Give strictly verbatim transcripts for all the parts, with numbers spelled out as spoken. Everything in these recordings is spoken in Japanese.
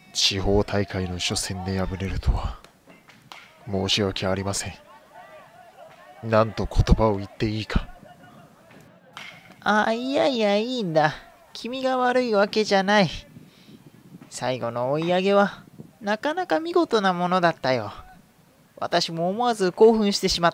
地方大会の初戦で敗れるとは申し訳ありません。なんと言葉を言っていいか。 ああ、いやいや、いいんだ。君が悪いわけじゃない。最後の追い上げはなかなか見事なものだったよ。私も思わず興奮してしまった。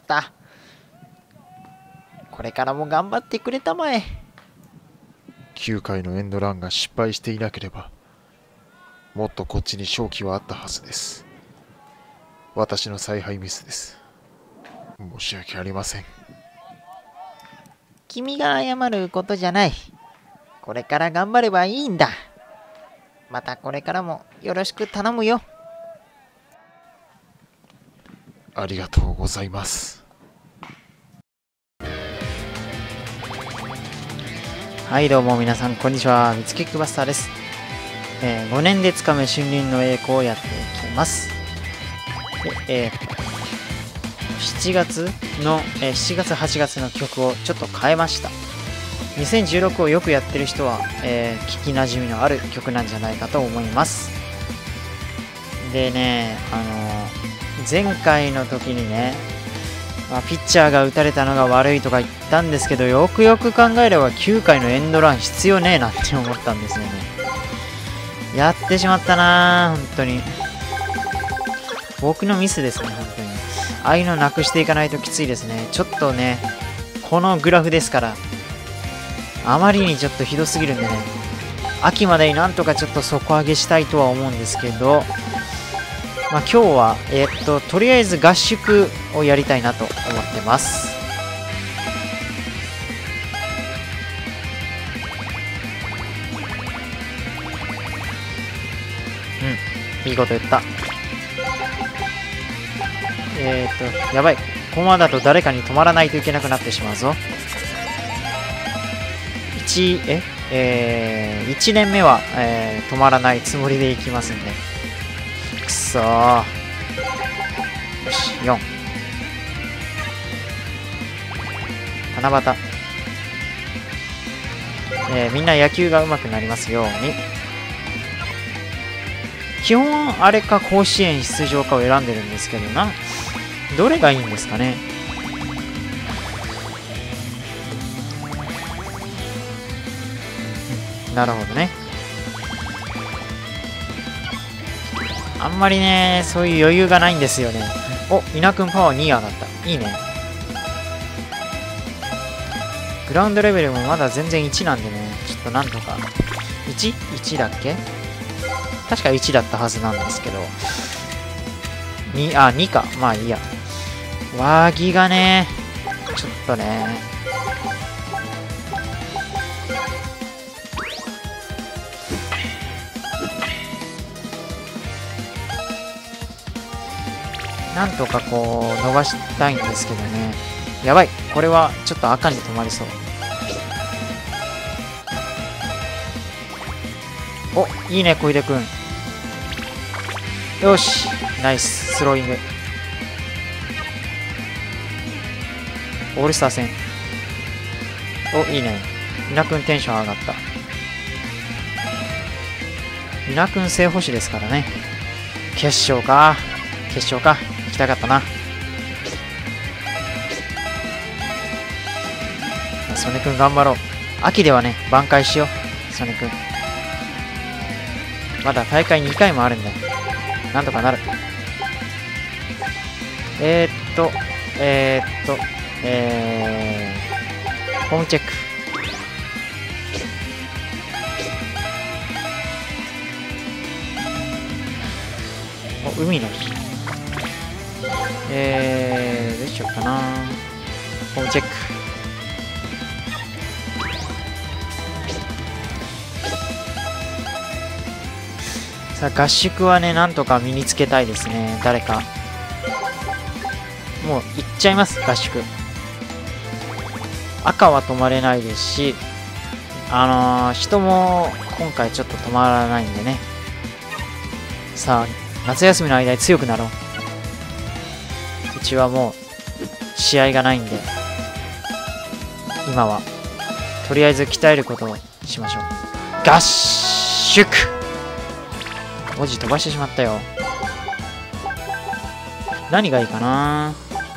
これからも頑張ってくれたまえ。 きゅうかいのエンドランが失敗していなければ、もっとこっちに勝機はあったはずです。私の采配ミスです。申し訳ありません。 君が謝ることじゃない。これから頑張ればいいんだ。またこれからもよろしく頼むよ。 ありがとうございます。 はいどうも皆さんこんにちは、みつキックバスターです。えー、ごねんでつかむ森林の栄光をやっていきます。で、えー、しちがつの、えー、しちがつはちがつの曲をちょっと変えました。にせんじゅうろくをよくやってる人は、えー、聞きなじみのある曲なんじゃないかと思います。でね、あのー、前回の時にね、まあ、ピッチャーが打たれたのが悪いとか言ったんですけど、よくよく考えればきゅうかいのエンドラン必要ねえなって思ったんですよね。やってしまったなー、本当に。僕のミスですね、本当に。ああいうのなくしていかないときついですね。ちょっとね、このグラフですから、あまりにちょっとひどすぎるんでね、秋までになんとかちょっと底上げしたいとは思うんですけど、まあ、今日は、えー、っと、とりあえず合宿をやりたいなと思ってます。うん、いいこと言った。えー、っと、やばい。このままだと誰かに止まらないといけなくなってしまうぞ。いち、ええー、いちねんめは、えー、止まらないつもりでいきますんで。くそー。よし、よん。七夕。えー、みんな野球が上手くなりますように。基本、あれか甲子園出場かを選んでるんですけどな。どれがいいんですかね。なるほどね。あんまりね、そういう余裕がないんですよね。お、稲くんパワーに上がった。いいね。グラウンドレベルもまだ全然いちなんでね、ちょっとなんとか。いち?いち だっけ?確かいちだったはずなんですけど。に、あ、にか。まあいいや。上着がね、ちょっとね。なんとかこう伸ばしたいんですけどね。やばい、これはちょっと赤に止まりそう。お、いいね小出くん。よし、ナイススローイング。オールスター戦。お、いいね。稲くんテンション上がった。稲くん正捕手ですからね。決勝か決勝か行きたかったな。曽根くん頑張ろう。秋ではね挽回しよう。曽根くんまだ大会にかいもあるんだよ。なんとかなる。えー、っとえー、っとえー、ホームチェック。お、海の日。えー、どうしようかな。ホームチェック。さあ合宿はねなんとか身につけたいですね。誰かもう行っちゃいます。合宿赤は止まれないですし、あのー、人も今回ちょっと止まらないんでね。さあ夏休みの間に強くなろう。うちはもう試合がないんで今はとりあえず鍛えることをしましょう。合宿。 文字飛ばしてしまったよ。何がいいかな。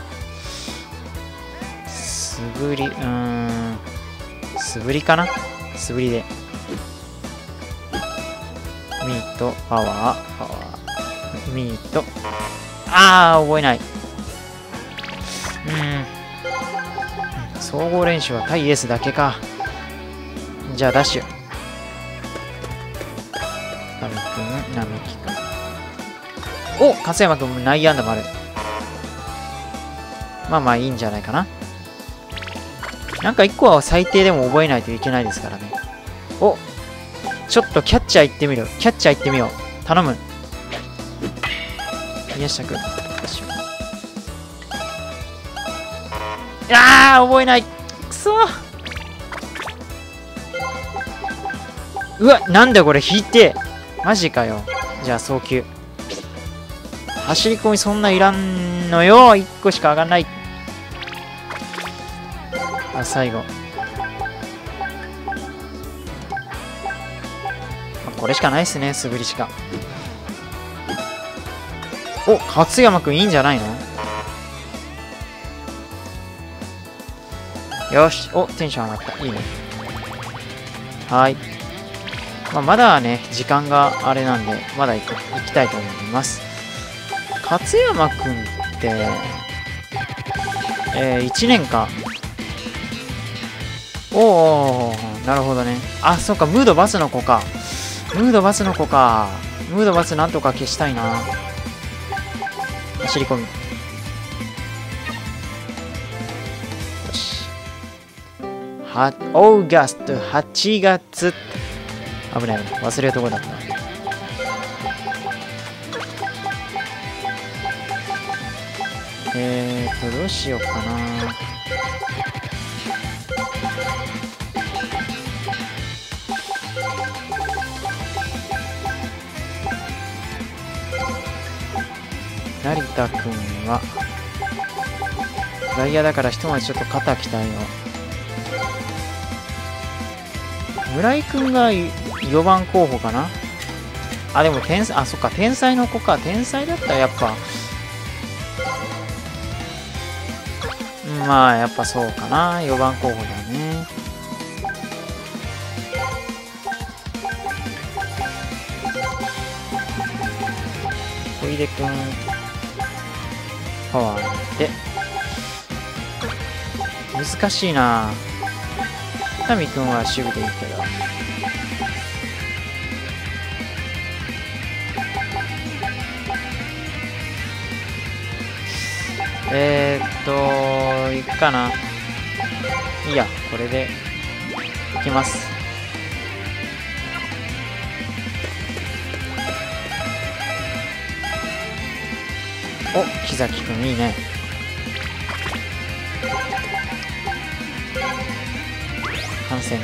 素振り、うーん。素振りかな。素振りで。ミート、パワー、パワー。ミート。あー、覚えない。うーん。総合練習は対エースだけか。じゃあダッシュ。ナミくん、ナミキくん。お、勝山くんも内野安打もある。まあまあいいんじゃないかな。なんかいっこは最低でも覚えないといけないですからね。お、ちょっとキャッチャー行ってみる。キャッチャー行ってみよう。頼む。宮下くん。あー、覚えない。くそー。うわ、なんだこれ、引いて。マジかよ。じゃあ、送球。走り込みそんないらんのよ。いっこしか上がんない。あ、最後。これしかないっすね、素振りしか。お、勝山くんいいんじゃないの。よし。お、テンション上がった。いいね。はい。まあ、まだね、時間があれなんで、まだ行く行きたいと思います。勝山くんって、えー、いちねんか。おー、なるほどね。あ、そっか、ムードバスの子か。ムードバスの子か。ムードバスなんとか消したいな。走り込み。よし。は、オーガストはちがつ。危ない。忘れるところだった。えーと、どうしようかな。成田くんは外野だからひとまずちょっと肩鍛えよう。村井くんがよばん候補かな。あ、でも天才、あ、そっか、天才の子か。天才だったらやっぱ、まあやっぱそうかな。よばん候補だね。小出くんパワーで難しいな。タミくんは守備でいいけど。えーっといくかな。いいや、これでいきます。お、木崎くんいいね。反戦。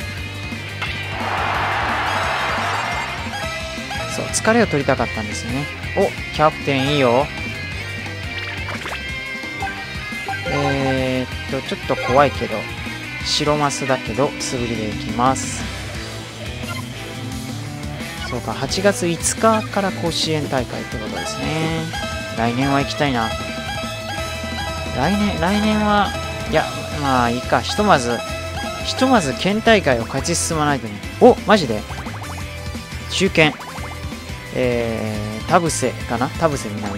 そう、疲れを取りたかったんですよね。お、キャプテンいいよ。えー、っとちょっと怖いけど白マスだけど素振りでいきます。そうか、はちがついつかから甲子園大会ってことですね。来年は行きたいな。来年来年はいや、まあいいか。ひとまずひとまず県大会を勝ち進まないとね。お、マジで中堅、えー、田臥かな。田臥みなみ。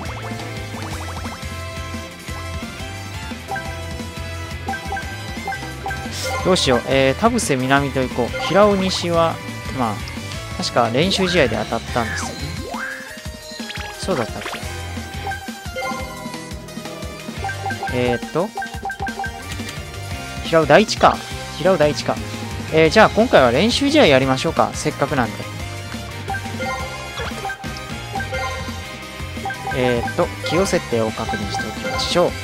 どうしよう。えー、田臥みなみと行こう。平尾西はまあ確か練習試合で当たったんですよね。そうだったっけ。えー、っと平尾第一か。平尾第一か。えー、じゃあ今回は練習試合やりましょうか。せっかくなんで。えー、っと起用設定を確認しておきましょう。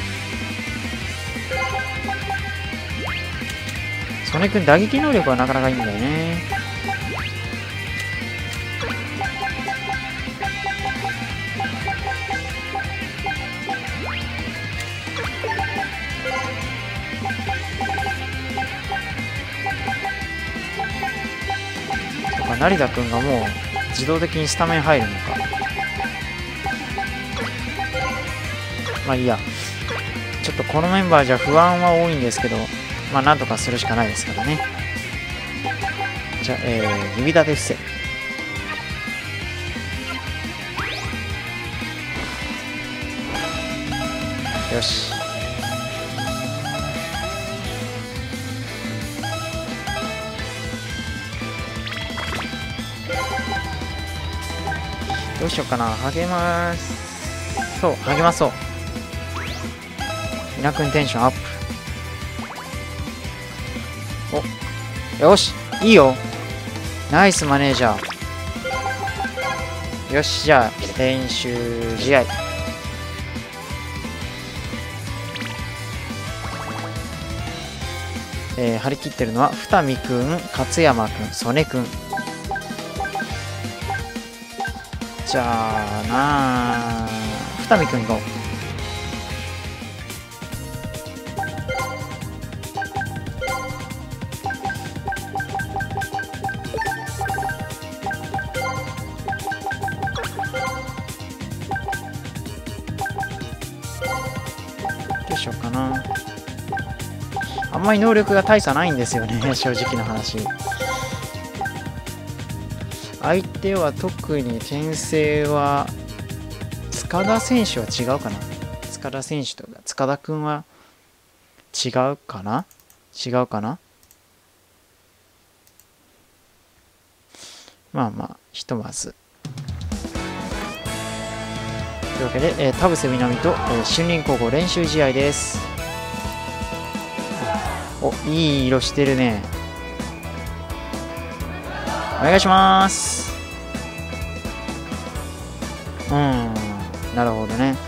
曽根くん打撃能力はなかなかいいんだよね。成田くんがもう自自動的にスタメン入るのか。まあいいや。ちょっとこのメンバーじゃ不安は多いんですけど、まあなんとかするしかないですからね。じゃあ、えー、指立て伏せ。よし。どうしようかな。励ますそう、励まそう。みなくんテンションアップ。お、よし、いいよ。ナイスマネージャー。よし、じゃあ練習試合。えー、張り切ってるのは二見くん、勝山くん、曽根くん。じゃあなあ、二見くん行こう。どうしようかな。あんまり能力が大差ないんですよね、正直な話。相手は特に転生は塚田選手は違うかな。塚田選手とか塚田くんは違うかな違うかなまあまあひとまずというわけで、えー、田臥みなみと、えー、森林高校練習試合です。お、いい色してるね。お願いします。うん、なるほどね。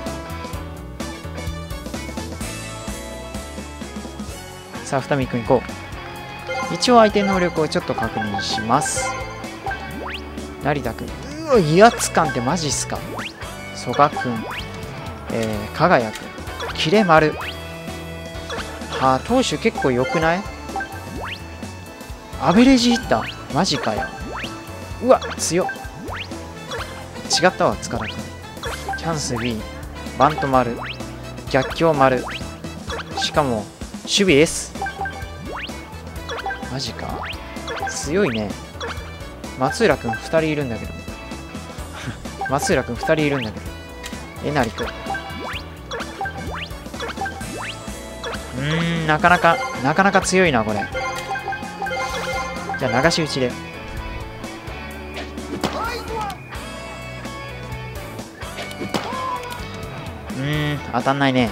さあ、二見くん行こう。一応相手の能力をちょっと確認します。成田くん。うわ、威圧感ってマジっすか。曽我くん。えー、加賀谷くん。キレ丸。はあ、投手結構良くない？アベレージヒッターマジかよ。うわ、強っ。違ったわ、塚田君。チャンス B、バント丸、逆境丸、しかも、守備 S。マジか。強いね。松浦君ふたりいるんだけど。松浦君ふたりいるんだけど。えなり君。うーん、なかなか、なかなか強いな、これ。じゃあ、流し打ちで。うーん、当たんないね。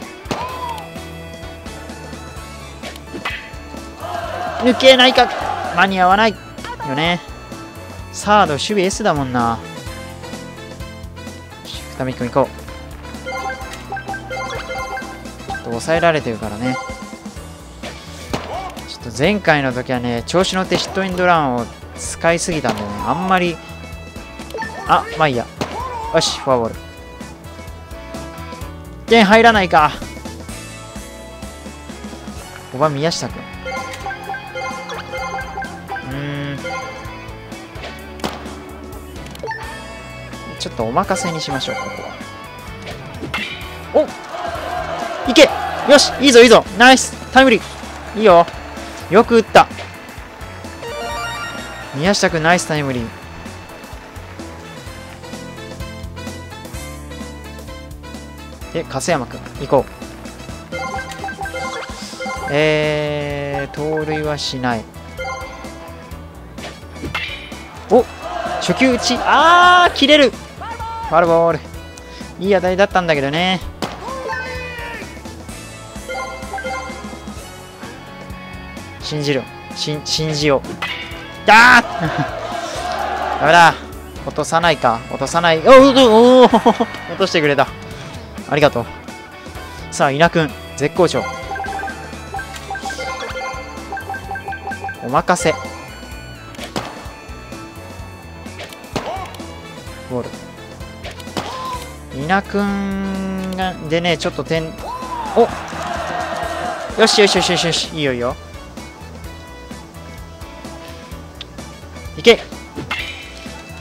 抜けないか。間に合わないよね。サード、守備 S だもんな。二見くん行こう。ちょっと抑えられてるからね。ちょっと前回の時はね、調子乗ってヒットエンドランを使いすぎたんでね、あんまり。あ、まあいいや。よし、フォアボール。点入らないか。ごばん宮下くん。うーん。ちょっとお任せにしましょう、ここは。お、いけ。よし、いいぞいいぞ。ナイスタイムリー。いいよ。よく打った。宮下くんナイスタイムリー。で、粕山くん行こう。えー、盗塁はしない。お、初球打ち。あー、切れる。ファウルボール。いい当たりだったんだけどね。信じる。し信じよう。あーダメだ。落とさないか。落とさない。おおお落としてくれた。ありがとう。さあ、稲くん、絶好調。お任せ。ボール。稲くんが、でね、ちょっと点、およしよしよしよしよし、いいよいいよ。いけ。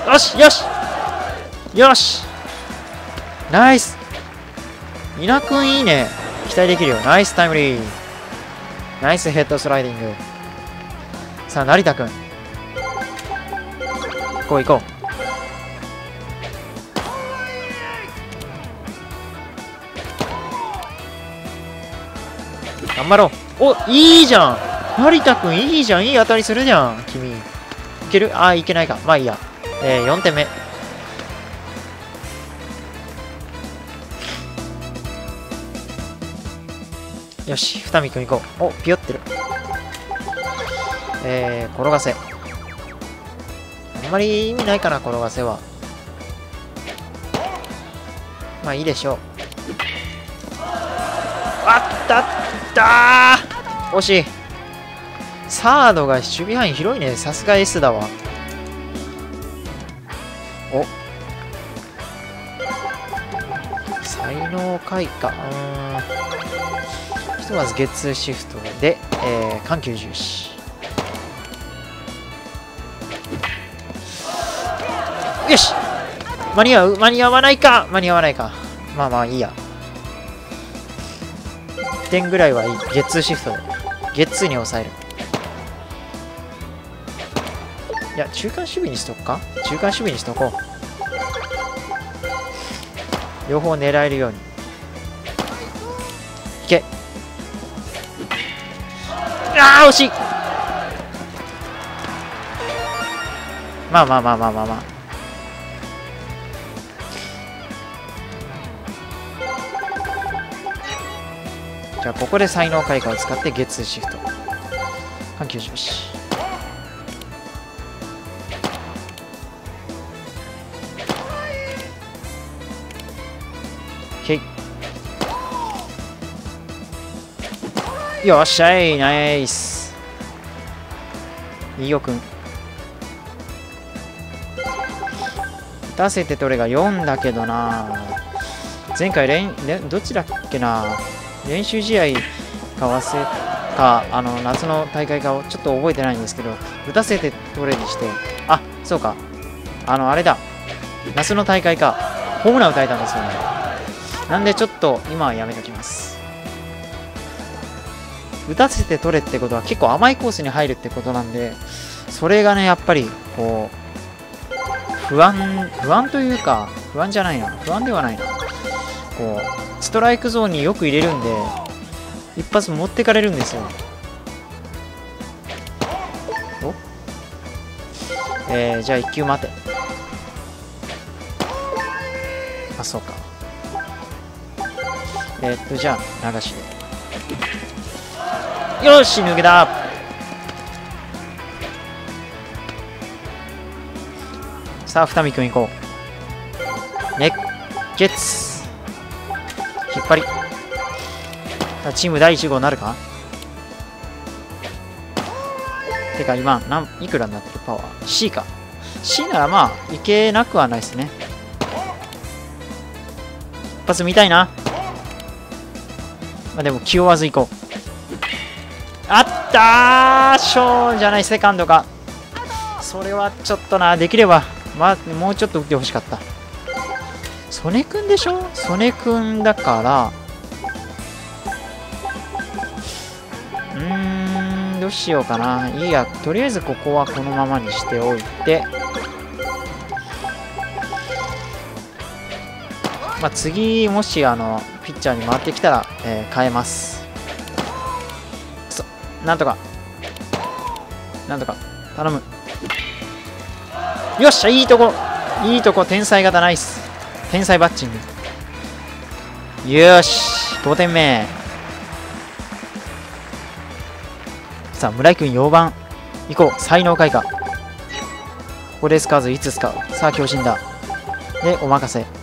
よしよしよし、ナイス。稲くんいいね。期待できるよ。ナイスタイムリー。ナイスヘッドスライディング。さあ、成田くん。行こう行こう。頑張ろう。お、いいじゃん。成田くんいいじゃん。いい当たりするじゃん。君。いける？ああ、いけないか。まあいいや。えー、よんてんめ。よし、二見くん行こう。お、ピヨってる。えー、転がせ。あんまり意味ないかな、転がせは。まあいいでしょう。あったったー、惜しい。サードが守備範囲広いね。さすが S だわ。お、才能開花。うーん、ひとまずゲッツーシフトで、えー、緩急重視。よし、間に合う？間に合わないか。間に合わないか。まあまあいいや。いってんぐらいはいい。ゲッツーシフトでゲッツーに抑える。いや、中間守備にしとくか。中間守備にしとこう。両方狙えるように。いけ。ああ、惜しい。まあまあまあまあまあまあ。じゃあここで才能開花を使ってゲッツーシフト。緩急重視。オッケー。よっしゃい、ナイス。いいよくん。打たせて取れがよんだけどな。前回練、どっちだっけな。練習試合かわせか、あの、夏の大会かをちょっと覚えてないんですけど、打たせて取れにして、あ、そうか。あの、あれだ。夏の大会か。ホームラン打たれたんですよね。なんでちょっと今はやめときます。打たせて取れってことは結構甘いコースに入るってことなんで、それがね、やっぱり、こう、不安、不安というか、不安じゃないな。不安ではないな。こう、ストライクゾーンによく入れるんで、一発持ってかれるんですよ。おえー、じゃあいっ球待て。あ、そうか。えー、っと、じゃあ、流しで。よし、抜けた。さあ、二見くん行こう。ね、ゲッツ。引っ張り。チームだいいち号なるか。てか、今、なんいくらになってるパワー ?C か。C ならまあ、いけなくはないですね。一発見たいな。まあでも気負わず行こう。あったー、ショーンじゃない、セカンドか。それはちょっとな、できれば、まあ、もうちょっと打ってほしかった。曽根くんでしょ。曽根くんだから、うーん、どうしようかな。いいや、とりあえずここはこのままにしておいて、まあ、次、もし、あの、ピッチャーに回ってきたら、えー、変えます。そ、なんとか。なんとか。頼む。よっしゃ、いいとこ。いいとこ、天才型ナイス。天才バッチング。よし、ごてんめ。さあ、村井君よんばん。行こう、才能開花。ここで使わず、いつ使う。さあ、強振だ。で、お任せ。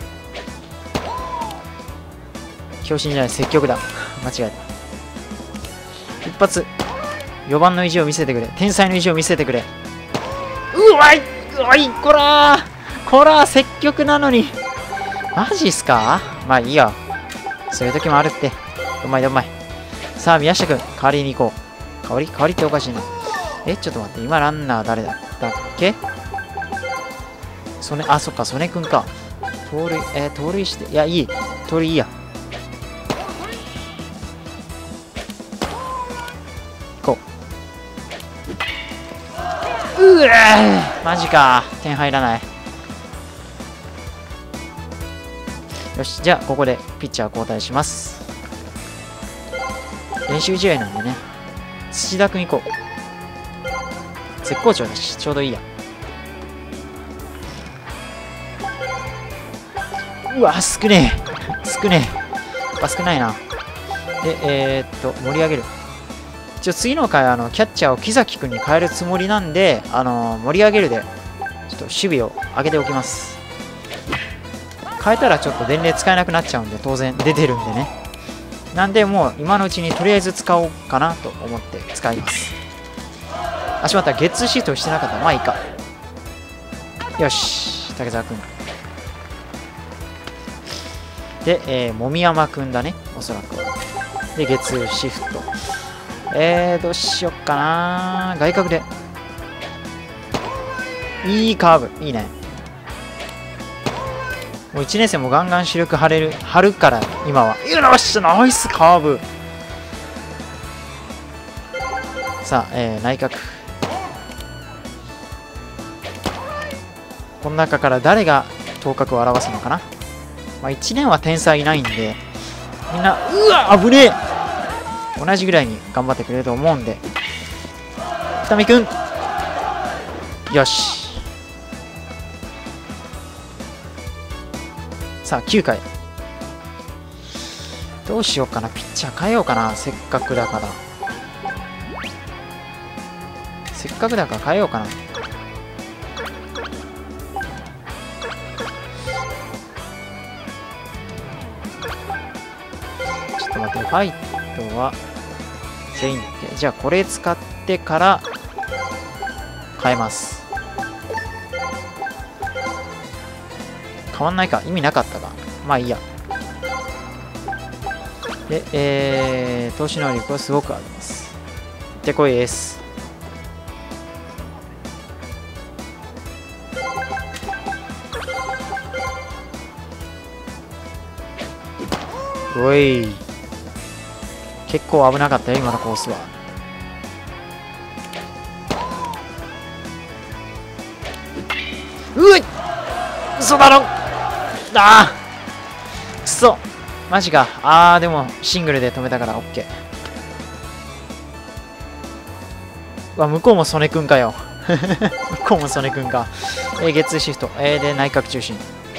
強振じゃない、積極だ。間違えた。一発。よんばんの意地を見せてくれ。天才の意地を見せてくれ。うわい、うわい、こらー。こらー、積極なのに。マジっすか。まあいいや。そういう時もあるって。うまい、うまい。さあ、宮下君、代わりに行こう。代わり代わりっておかしいな。え、ちょっと待って。今、ランナー誰だったっけ。 そね、あ、そっか、曽根くんか。盗塁、えー、盗塁して、いや、いい。盗塁いいや。行こう。うえーマジか。点入らない。よし、じゃあ、ここでピッチャー交代します。練習試合なんでね。土田くん行こう。絶好調だし、ちょうどいいや。うわ、少ねえ。少ねえ。あ、少ないな。で、えー、っと、盛り上げる。一応次の回、あの、キャッチャーを木崎くんに変えるつもりなんで、あの、盛り上げるで、ちょっと守備を上げておきます。変えたらちょっと伝令使えなくなっちゃうんで、当然出てるんでね。なんで、もう今のうちにとりあえず使おうかなと思って使います。あ、しまった。ゲッツーシフトしてなかった。まあいいか。よし、竹澤くん。で、えー、もみやまくんだね、おそらくは。で、月シフト。えー、どうしよっかな。外角で。いいカーブ。いいね。もういちねん生もガンガン主力張れる、張るから、今は。よし、ナイスカーブ。さあ、えー、内角。この中から誰が頭角を表すのかな。まあ、いちねんは天才いないんで、みんな、うわ、危ねえ。同じぐらいに頑張ってくれると思うんで。二見くん。よし。さあ、きゅうかい。どうしようかな。ピッチャー変えようかな。せっかくだから。せっかくだから変えようかな。待って、ファイトは全員で、じゃあこれ使ってから変えます。変わんないか、意味なかったか。まあいいや。で、えー、投資能力はすごくあります。でこいです。おい、結構危なかったよ、今のコースは。うい、嘘だろ。ああ、くそ、マジか。ああ、でもシングルで止めたから OK。 うわ、向こうも曽根くんかよ。向こうも曽根くんか。えー、ゲッツーシフト、えー、で内角中心。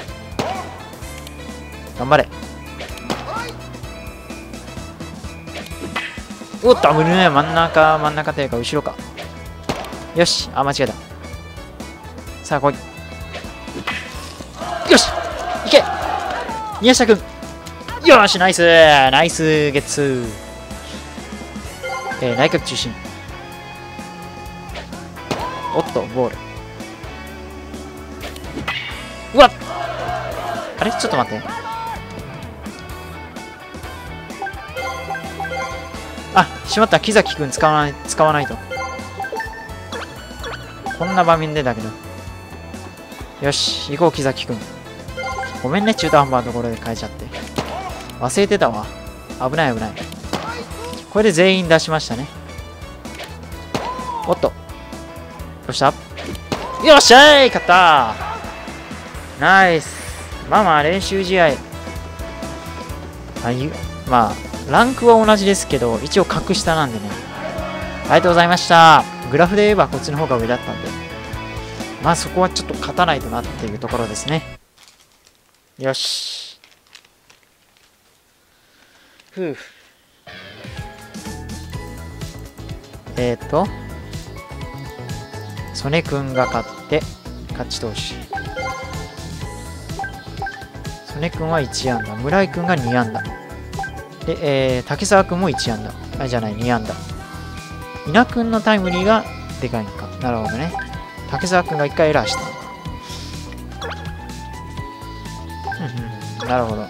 頑張れ。おっと、危ねえ。真ん中、真ん中というか後ろか。よし、あ、間違えた。さあ、来い。よし、いけ宮下くん。よし、ナイスナイスゲッツー。えー、内角中心。おっと、ボール。うわっ、あれちょっと待って。あ、しまった。木崎くん使わない、使わないと。こんな場面でだけど。よし、行こう、木崎くん。ごめんね、中途半端なところで変えちゃって。忘れてたわ。危ない危ない。これで全員出しましたね。おっと。どうした？よっしゃい、勝った。ナイス。まあまあ、練習試合。あ、いう、まあ、ランクは同じですけど、一応格下なんでね。ありがとうございました。グラフで言えばこっちの方が上だったんで。まあそこはちょっと勝たないとなっていうところですね。よし。ふう。えっと、曽根くんが勝って勝ち投手。曽根くんはいち安打、村井くんがに安打。で、えー、竹澤くんもいち安打。あ、じゃない、に安打。稲くんのタイムリーがでかいんか。なるほどね。竹澤くんがいっかいエラーしたのか。うんうん、なるほ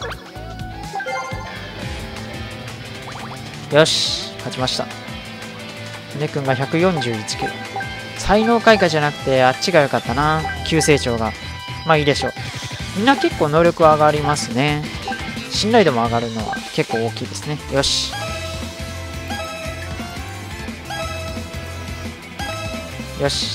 ど。よし、勝ちました。稲くんがひゃくよんじゅういちキロ。才能開花じゃなくて、あっちが良かったな。急成長が。 まあいいでしょう。みんな結構能力上がりますね。信頼度も上がるのは結構大きいですね。よし。よし。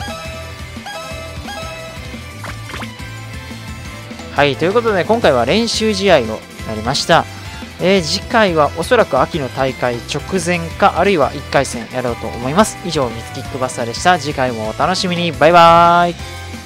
はい、ということで今回は練習試合をやりました。えー、次回はおそらく秋の大会直前か、あるいはいっかい戦やろうと思います。以上、ミツキックバスターでした。次回もお楽しみに。バイバーイ。